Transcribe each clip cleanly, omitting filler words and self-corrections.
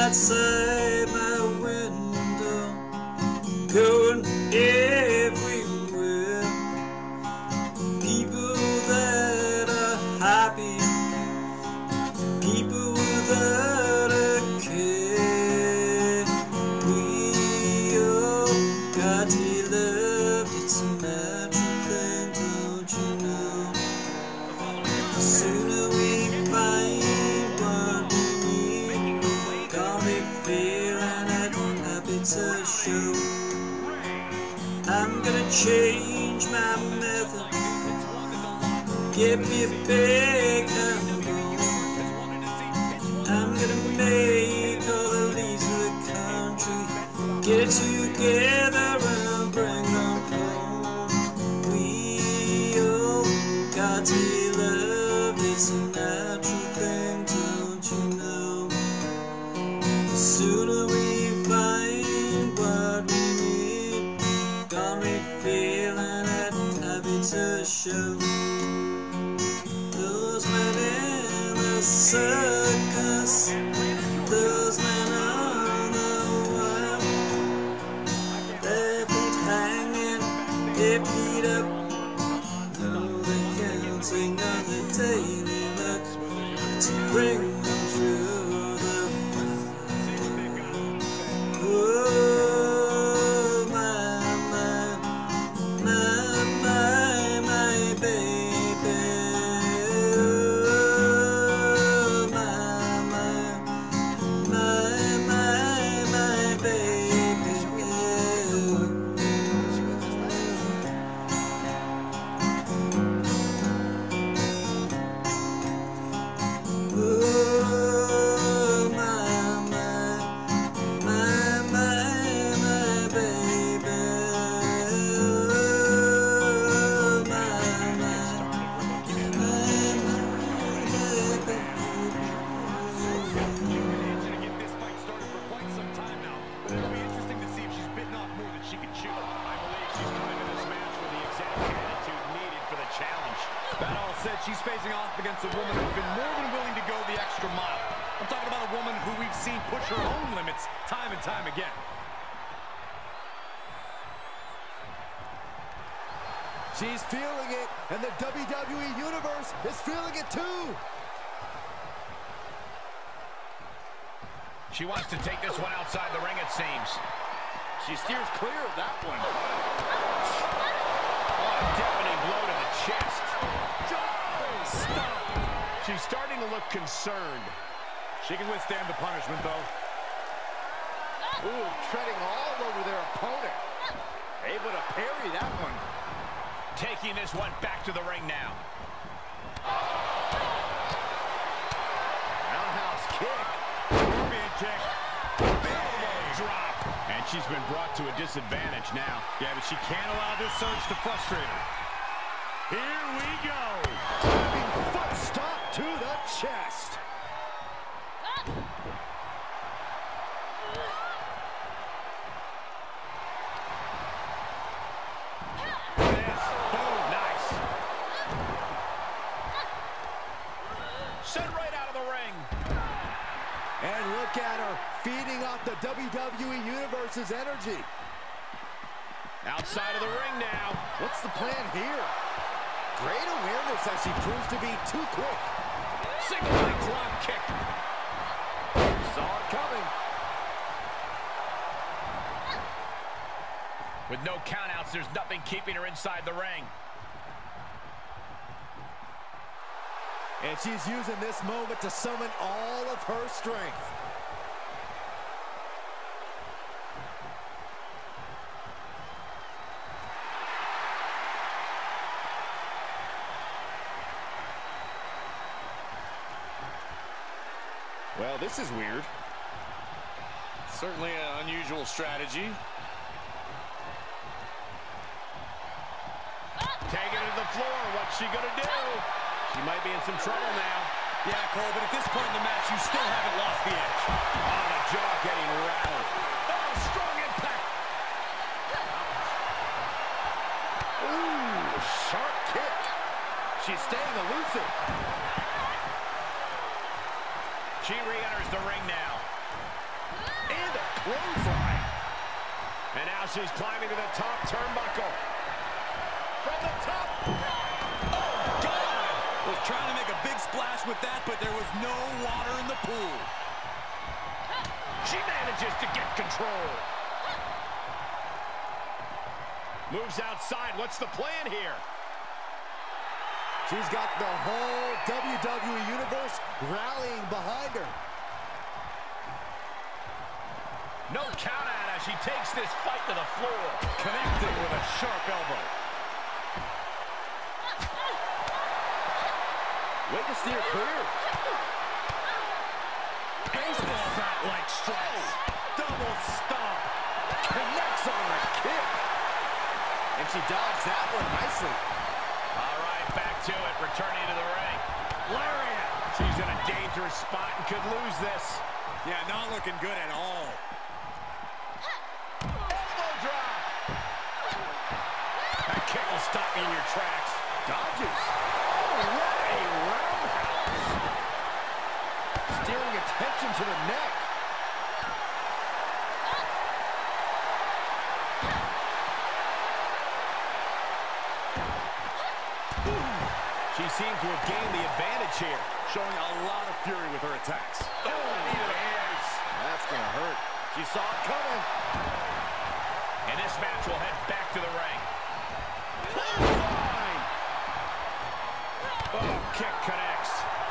outside my window, going everywhere. People that are happy, people without a care. We all got to be loved, it's a natural thing, don't you know? The sooner we find what we need, gonna be feeling it, happy to show. I'm gonna change my method, get me a big animal. I'm gonna make all the leaves of the country get it together and bring them home. We all got to be loved, it's a natural thing, don't you know? The sooner we find what we need, gonna be feeling it, happy to show. Those men in the circus, those men on the wire, their feet hanging, their feet up. No, they can't sing on the daily luck to bring them through the fire. Oh, my baby. Oh, my baby. Oh, my baby. That all said, she's facing off against a woman who's been more than willing to go the extra mile. I'm talking about a woman who we've seen push her own limits time and time again. She's feeling it, and the WWE Universe is feeling it too. She wants to take this one outside the ring, it seems. She steers clear of that one. Oh, a deafening blow to the chest. Stop. She's starting to look concerned. She can withstand the punishment, though. Ooh, treading all over their opponent. Able to parry that one. Taking this one back to the ring now. Roundhouse kick. Scorpion kick. Big drop. And she's been brought to a disadvantage now. Yeah, but she can't allow this surge to frustrate her. Here we go. Diving foot stop to the chest. Nice. Sent right out of the ring. And look at her, feeding off the WWE Universe's energy. Outside of the ring now. What's the plan here? Great awareness as she proves to be too quick. Single leg drop kick. Saw it coming. With no countouts, there's nothing keeping her inside the ring. And she's using this moment to summon all of her strength. Well, this is weird. Certainly an unusual strategy. Taking it to the floor. What's she gonna do? She might be in some trouble now. Yeah, Cole, but at this point in the match, you still haven't lost the edge. Oh, the jaw getting rattled. Oh, strong impact. Ooh, sharp kick. She's staying elusive. She re-enters the ring now. clothesline. And now she's climbing to the top turnbuckle. From the top. Oh, God! Was trying to make a big splash with that, but there was no water in the pool. She manages to get control. Moves outside. What's the plan here? She's got the whole WWE Universe rallying behind her. No count out as she takes this fight to the floor. Connected with a sharp elbow. Way to steer clear. Baseball bat-like strikes. Double stomp. Connects on the kick. And she dodged that one nicely. All right, back to it. Returning to the ring. Lariat. She's in a dangerous spot and could lose this. Yeah, not looking good at all. Elbow drop. That kick will stop you in your tracks. Dodges. Oh, what a roundhouse. Steering attention to the neck. She seems to have gained the advantage here. Showing a lot of fury with her attacks. Oh, needed a brace. That's going to hurt. She saw it coming. And this match will head back to the ring. Clothesline. Oh, kick connects.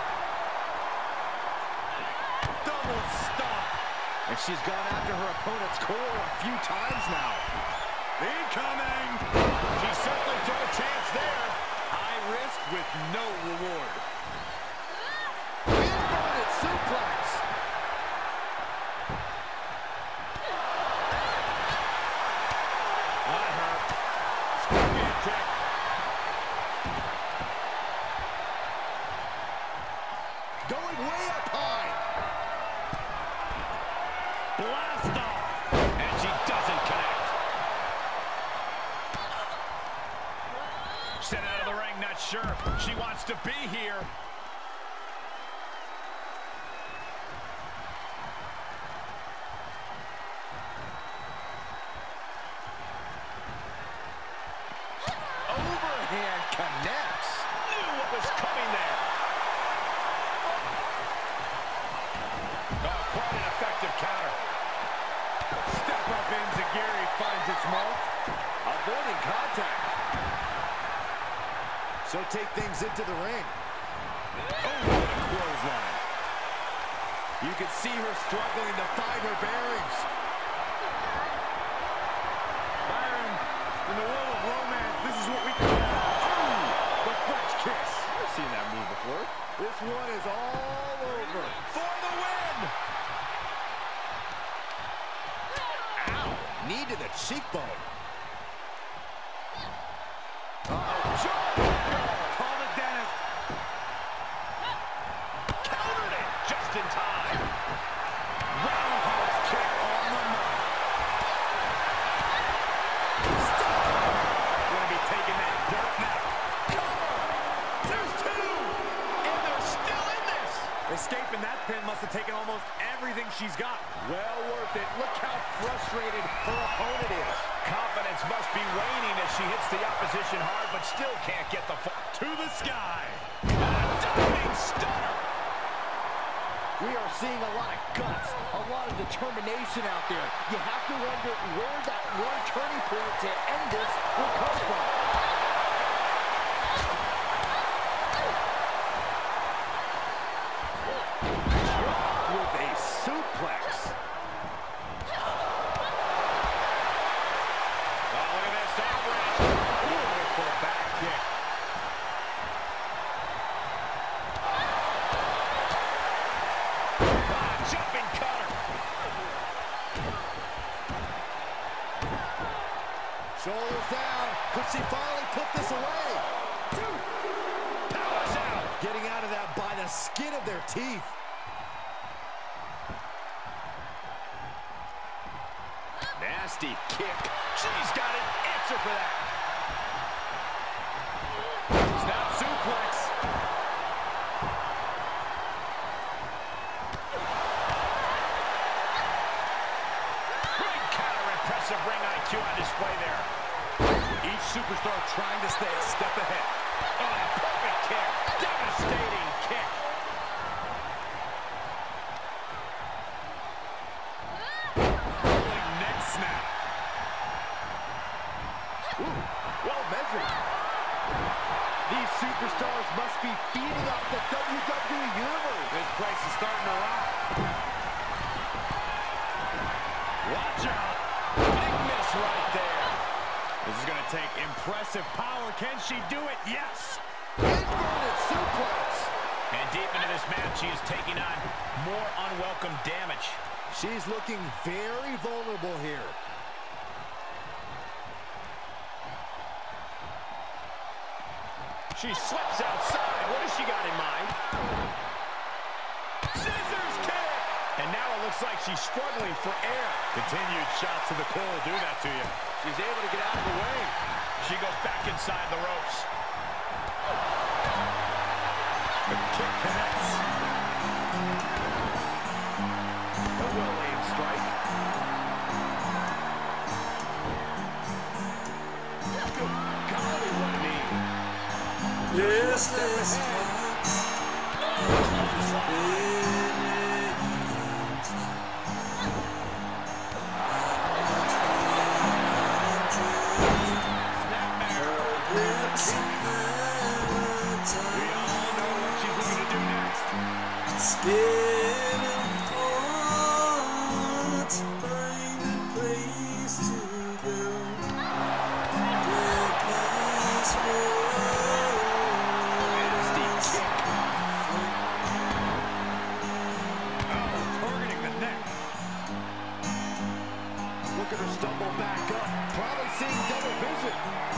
Double stomp. And she's gone after her opponent's core a few times now. Incoming! She certainly took a chance there. High risk with no reward. Inverted suplex. That hurt. Scorpion kick. Going way up high. Blast off. And she doesn't connect. Sent out of the ring, not sure she wants to be here. Overhand connects. Knew what was coming there. Oh, quite an effective counter. Step up enziguri finds its mark. Avoiding contact. So take things into the ring. Oh, what a clothesline. You can see her struggling to find her bearings. Byron, in the world of romance, this is what we call The French kiss. I've seen that move before. This one is all over. For the win! Ow! Knee to the cheekbone. Call the dentist. Countered it just in time. Roundhouse kick on the money. Gonna be taking that dirt now. There's two! And they're still in this! Escaping that pin must have taken almost everything she's got. Well worth it. Look how frustrated her opponent is. Confidence must be waning as she hits the opposition hard, but still can't get the To the sky. And a diving stunner! We are seeing a lot of guts, a lot of determination out there. You have to wonder where that one turning point to end this will come from. Dropped with a suplex. Oh, look at this outrage. For a back kick. Jumping cutter. Shoulders down. Could she finally put this away? Powers out. Getting out of that by the skin of their teeth. Nasty kick. She's got an answer for that. Snap suplex. superstar trying to stay a step ahead. Oh, a perfect kick. Devastating kick. Rolling neck snap. Ooh, well measured. These superstars must be feeding off the WWE Universe. This place is starting to rock. Watch out. Big miss right there. This is going to take impressive power. Can she do it? Yes. Inverted suplex. And deep into this match, she is taking on more unwelcome damage. She's looking very vulnerable here. She slips outside. What has she got in mind? Scissors kick! And now it looks like she's struggling for air. Continued shots to the core will do that to you. She's able to get out of the way. She goes back inside the ropes. The kick connects. A well-aimed strike. Good golly, what a knee. Yes, this Look at her stumble back up. Probably seeing double vision.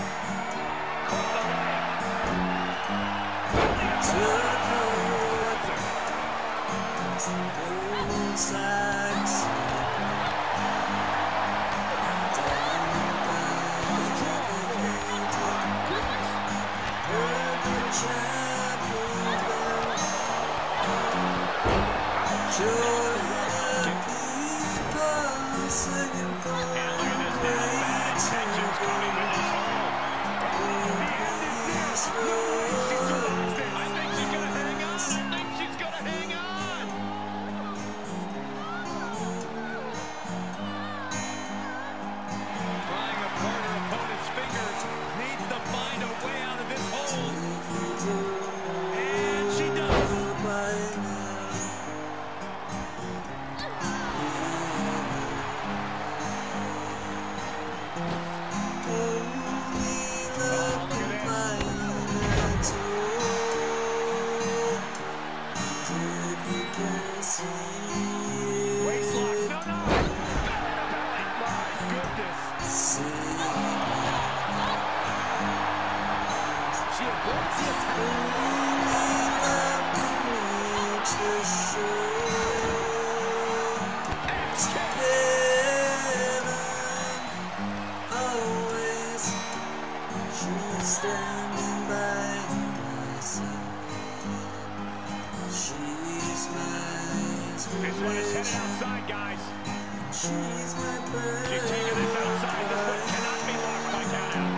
This one is headed outside, guys. She's my bird. She's taking this outside. This one cannot be lost by count out.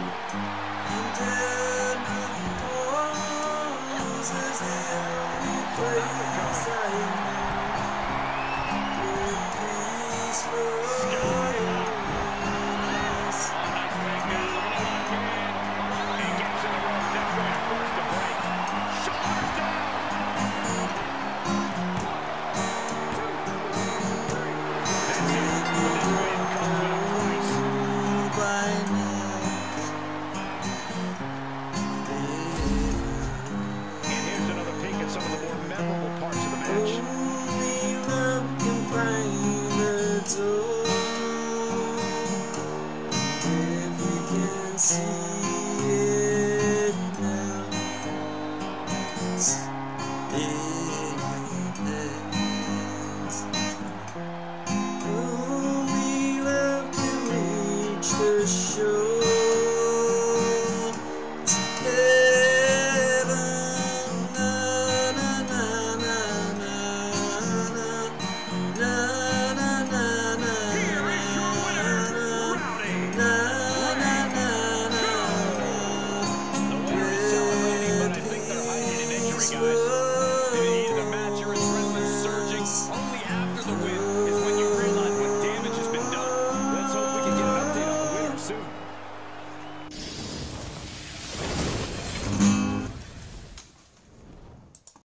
And